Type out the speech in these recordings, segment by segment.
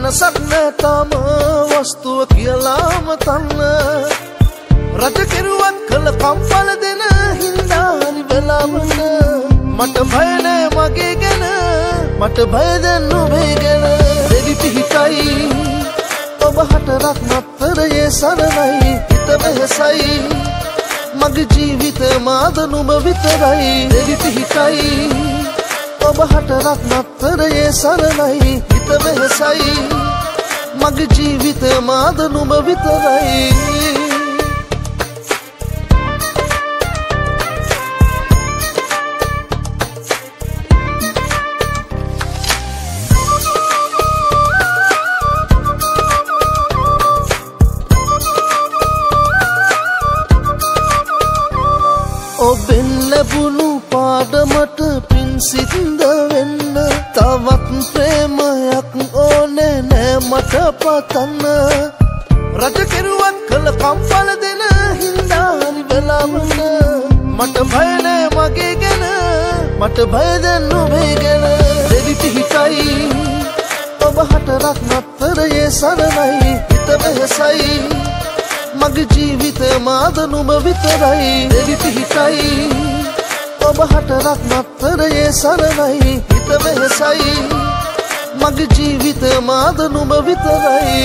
මනසක් නැතම වස්තුව කියලාම තන්න රට කෙරුවත් කළ කම්පල දෙන හින්දා හරි වෙලාවට මට බය නෑ මගේ ගැන මට බය දැන් ඔබේ ගැන දෙවි පිහිටයි ඔබ හතරක් නතරයේ සරණයි හිත වෙහසයි මගේ ජීවිතේ මාද නුඹ විතරයි දෙවි පිහිටයි ඔබ හතරක් නතරයේ සරණයි හිත වෙහසයි මගේ ජීවිතේ මාද නුඹ විතරයි ඔබෙන් ලැබුණු පාඩමට පින් සිද්ද වෙන්න තවත් ප්‍රේමයක් ඕනේ නෑ මට පතන්න රට කෙරුවත් කළ කම්පල දෙන හින්දා හරි වෙලාවට මට බය නෑ මගේ ගැන මට බය දැන් ඔබේ ගැන දෙවි පිහිටයි ඔබ හතරක් නතරයේ සරණයි හිත වෙහසයි මගේ ජීවිතේ මාද නුඹ විතරයි දෙවි පිහිටයි ඔබ හතරක් නතරයේ සරණයි හිත වෙහසයි මගේ ජීවිතේ මාද නුඹ විතරයි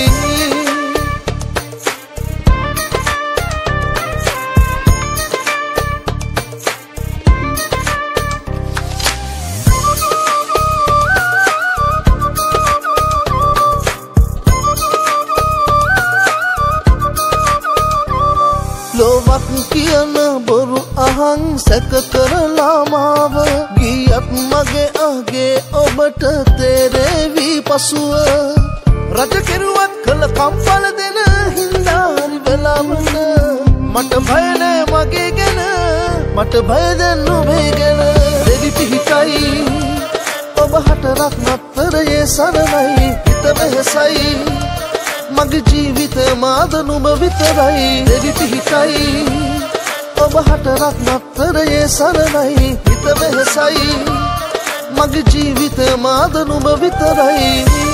ලොවක් කියන බොරු අහන් සැක කරලා මාව ගියත් මගේ අගේ ඔබට තේරෙවි පසුව රට කෙරුවත් කළ කම්පල දෙන හින්දා හරි වෙලාවට මට බය නෑ මගේ ගැන මට බය දැන් ඔබේ ගැන දෙවි පිහිටයි ඔබ හතරක් නතරයේ සරණයි හිත වෙහසයි මගේ ජීවිතේ මාද නුඹ විතරයි දෙවි පිහිටයි ඔබ හතරක් නතරයේ සරණයි හිත වෙහසයි මගේ ජීවිතේ මාද නුඹ විතරයි